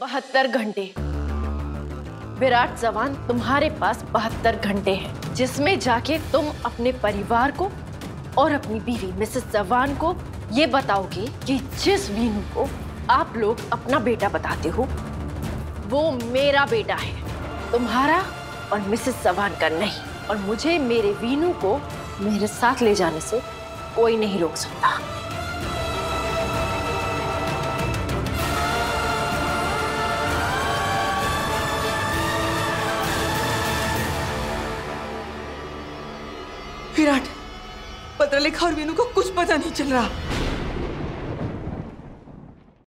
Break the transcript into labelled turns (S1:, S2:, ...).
S1: 72 घंटे। विराट जवान, तुम्हारे पास 72 घंटे हैं, जिसमें जाके तुम अपने परिवार को और अपनी बीवी मिसेस जवान को ये बताओगे कि जिस वीनू को आप लोग अपना बेटा बताते हो वो मेरा बेटा है, तुम्हारा और मिसेस जवान का नहीं। और मुझे मेरे वीनू को मेरे साथ ले जाने से कोई नहीं रोक सकता।
S2: विराट, पत्रलेखा और वीनू को कुछ पता नहीं चल रहा।